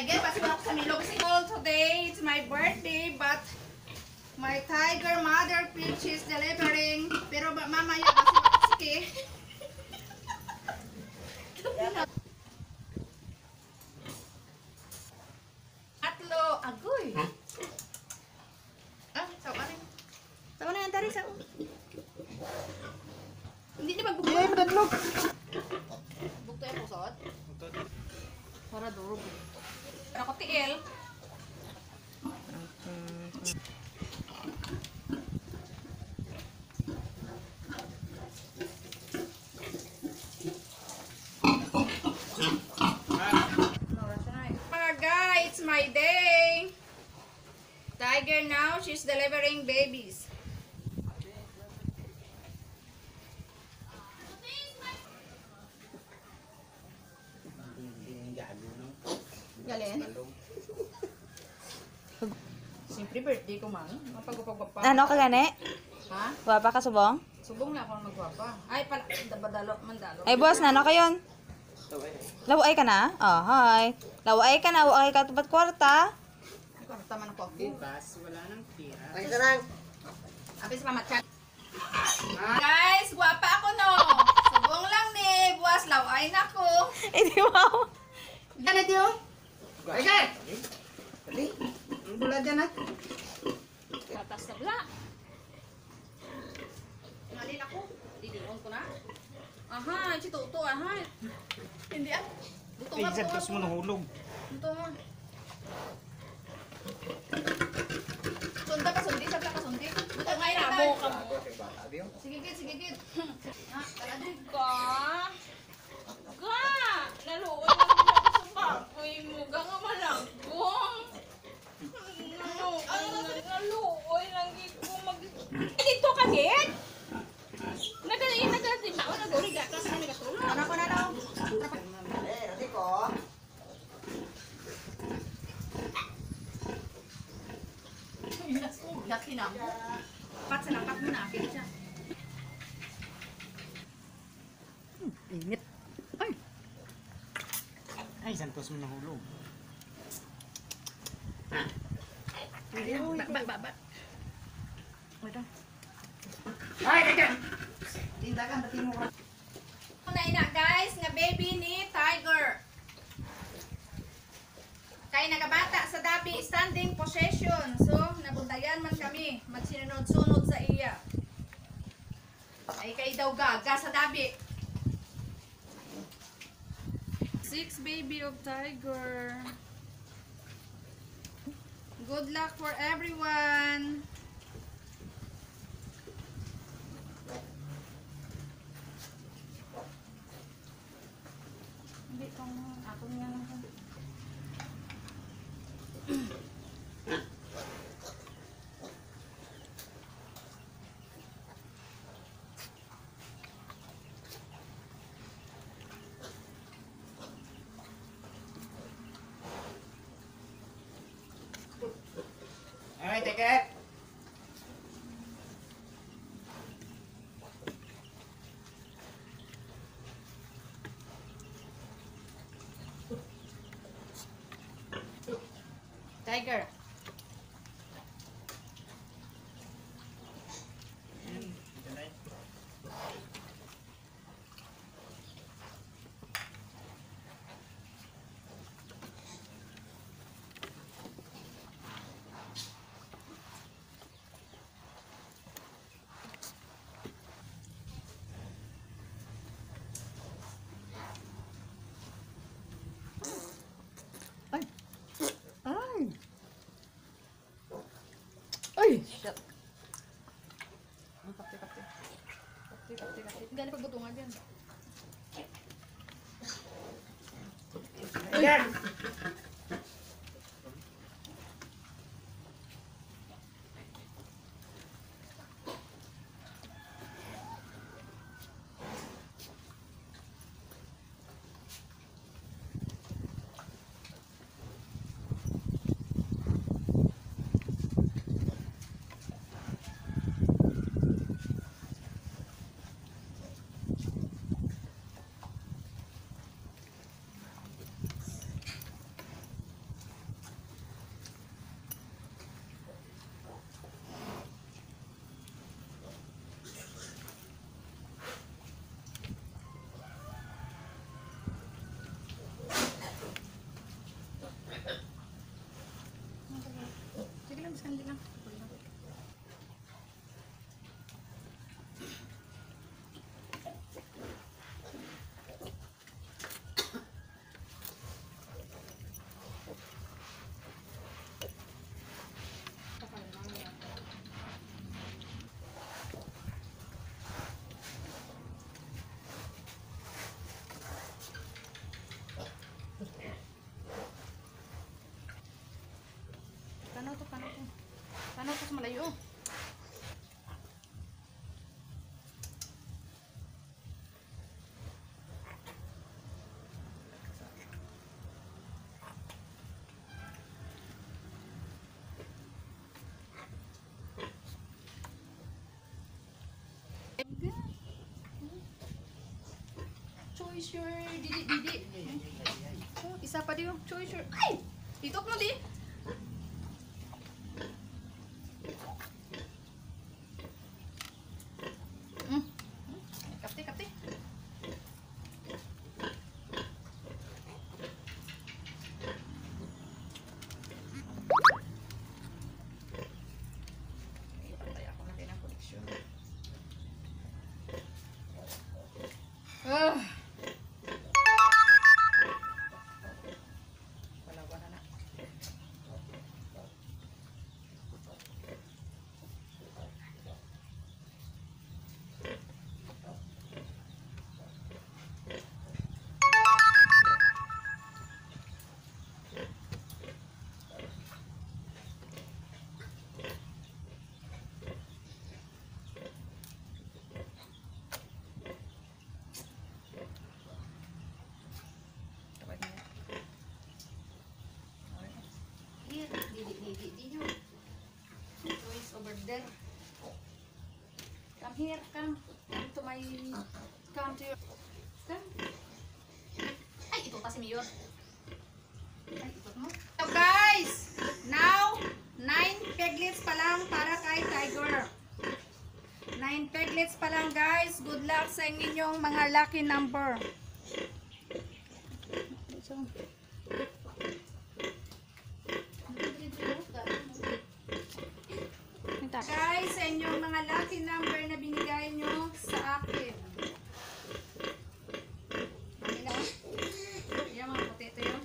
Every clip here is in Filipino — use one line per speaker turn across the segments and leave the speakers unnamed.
tiger. Pasok ako sa Milog School today. It's my birthday, but my tiger mother peach is delivering. Pero mamaya kasi maksiki. Atlo, agoy. Ah, sawa rin. Sawa na yan, tari, sawa. Hindi niya magbukto. Hindi, madadlog. Bukto yung pusot? Para durog. Para ko tiil. Mga guys, it's my day. Tiger now, she's delivering babies. Galin? Siyempre birthday ko man. Mapagpapagpapa.
Ano ka gani?
Ha?
Wapa ka subong?
Subong na ako magwapa. Ay, pala, mandalo.
Ay boss, nano kayon? Laway ka na? Oh, hi. Laway ka na, wala ka tupat kwarta.
Ay, kwarta man ako.
Bukas, wala nang tira.
Ay, sarang. Apis pa matchan. Guys, gwapa ako no. Subong lang ni. Buwas, laway na ko.
Hindi mo.
Gana diyo? Ay, guys! Dali. Ang bula dyan ha. Tatas na bula. Ngalin ako. Dinion ko na. Aha, si Toto, aha. Hindi ah. Buto nga, buto nga.
Mo nahulog.
Buto nga. Sunda ka, sundi. Sabla ka, sundi. Buto nga, inabo ka mo. Sige, gid, sige, gid. Ha, tala din.
Ka? Naluoy lang kita sa baboy mo. Ganga malagong. Naluoy lang ko mag... Dito ka, Gid? Nagatiba ko, nag-uri gatas na nagatulog.
Ano ko na daw? Ulat tinamo. Pat sa nakat mo na, akin siya.
Init. Ay, santos mo nahulog.
Ba. Wala.
Ay, kaya!
Tindakan, batin mo. Na ina guys, nga baby ni Tiger. Kay nagabata sa dabi standing possession. So, nabuntayan man kami. Magsinunod-sunod sa iya. Ay kay daw gaga sa dabi. 6 baby of Tiger. Good luck for everyone. Hindi ko ako nga lang.
Ay, tiket!
Tiger. Ay! Shit. Kapti. Gani pagbutungan dyan.
Ayan!
kayo. Choose your didi. Oh, isa pa din yung choose your... Ay! Itok mo di. Kapte. Ipantay ako natin ang koleksyon. Wala na. Here, di nyo. Choice over there. Come here, come to my, come to your, come. Ay, ito kasi Mayor. Ay, ito mo. So guys, now, 9 piglets pa lang para kay Tiger. 9 piglets pa lang guys. Good luck sa inyong mga lucky number. Guys, sa inyong mga lucky number na binigay nyo sa akin. Yan mga potato yun.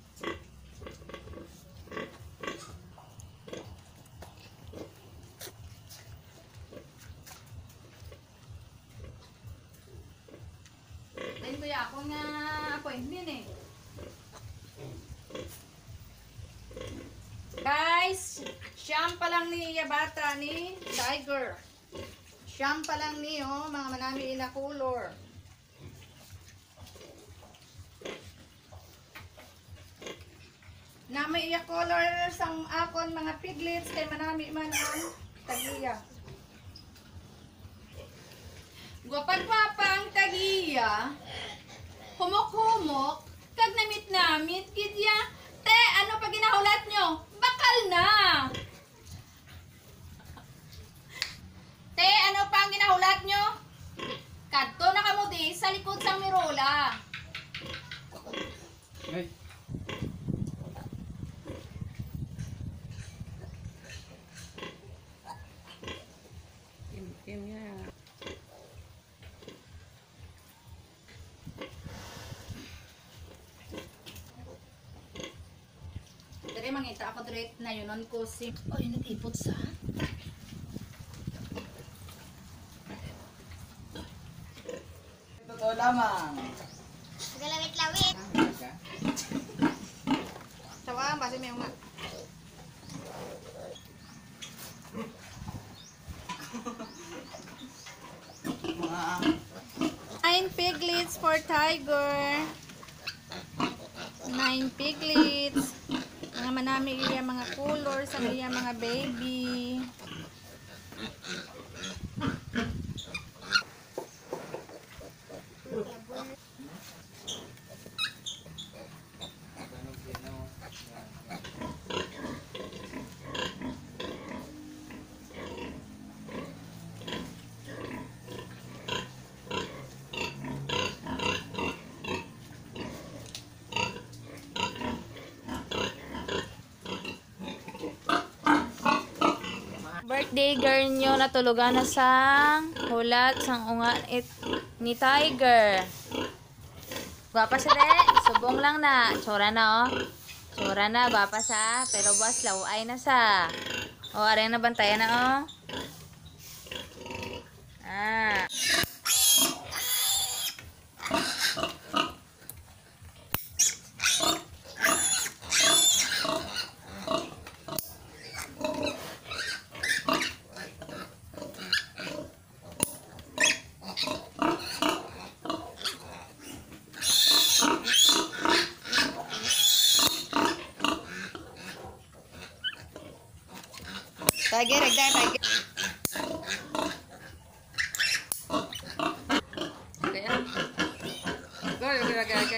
Then kuya, ako nga appointment eh. Guys, siyam pa lang ni Yabata ni Tiger. Siyam pa lang ni mga manami ina color. Na may iya color sang akon mga piglets kay manami man ang tagiya. Gwapag-gwapa ang tagiya. Humok-humok, kag namit-namit kidya. Te, ano pa ginahulat nyo? Bakal na! Te, ano pa ang ginahulat nyo? Kadto na kamo di sa likod sang mirola.
Ay. Kim ya.
Dari mangita ako direct na yunon ko si... Oy, nag-ipot sa?
Totoo lamang.
Galawit-lawit.
Tawa, basi may nga.
Mga
9 piglets for Tiger. 9 piglets. Mga manami iya mga colors, ang iya mga baby.
Birthday girl nyo natulugan na sang hulat sang unga ni Tiger. Gwapa siya de. Subong lang na. Tsura na oh. Tsura na. Gwapa sa. Pero bas laway na sa. O, aray na bantayan na oh. Ah.
Tiger, tiger, tiger. Okay, ah. Go, okay.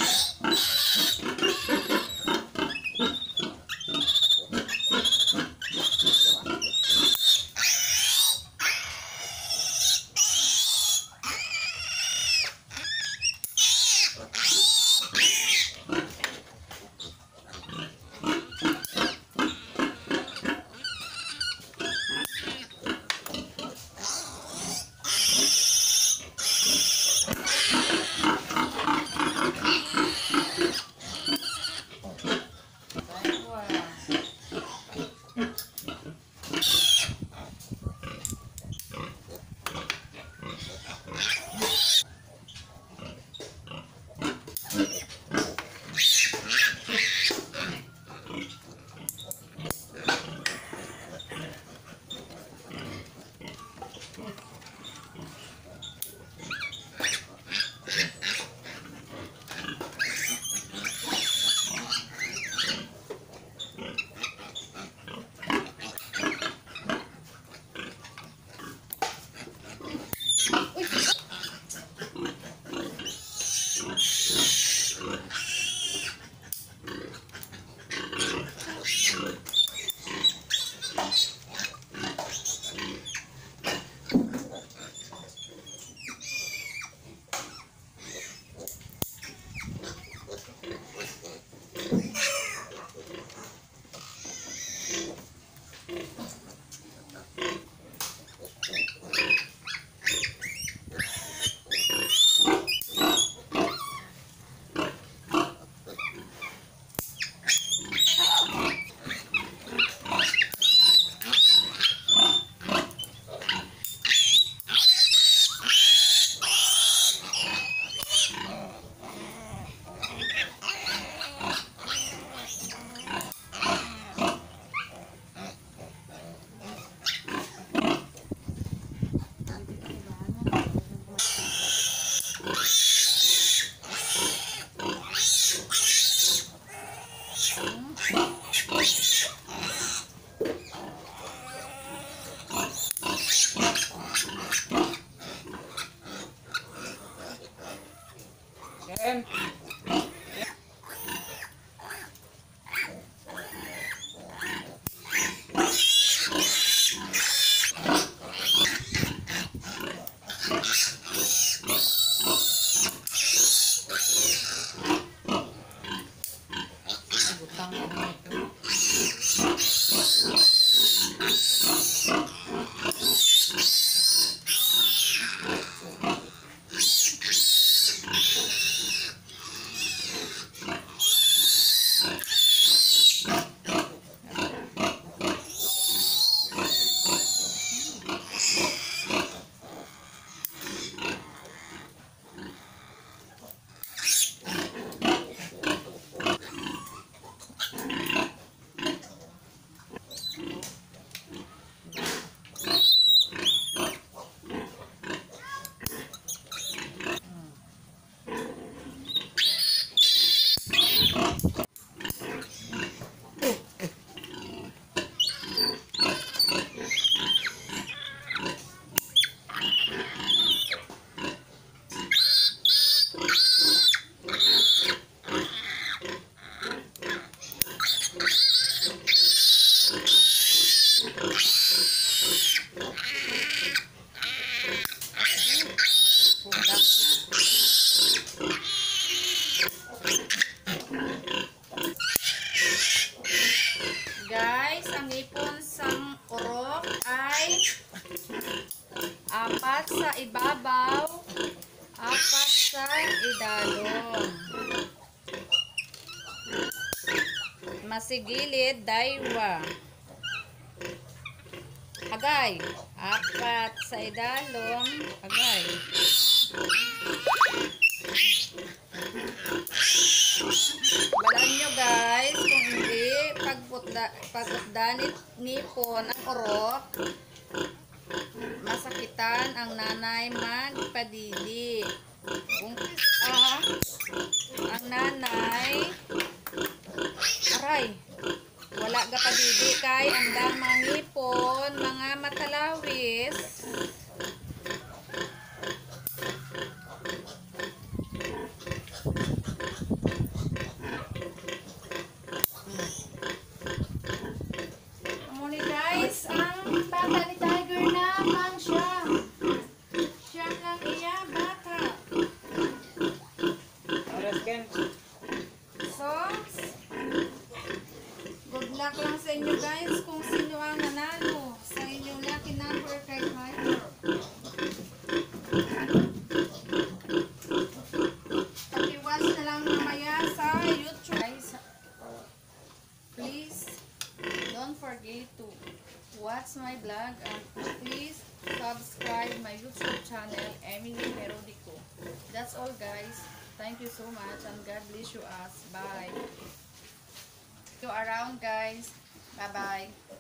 Ken.
Guys, ang ipon sang urok ay apat sa ibabaw, apat sa idalom. Masigilid, daywa. Agay, apat sa idalom, agay. Balaan nyo guys, kung hindi pagputdanit nipon ang urok, masakitan ang nanay magpadili. Kung ang nanay, aray, Wala ka pa didi kay andang mangipon, mga matalawis. Amo ni guys, ang bata ni Tiger na lang siya. Siya lang iya bata.
Oras, Ken.
So, good luck lang sa inyo guys kung sino ang nanalo sa inyong lucky number kay Tiger. Paki-watch na lang mamaya sa YouTube. Guys, please don't forget to watch my vlog and please subscribe my YouTube channel, Emily Merodico. That's all guys. Thank you so much and God bless you us. Bye. You around guys. Bye bye.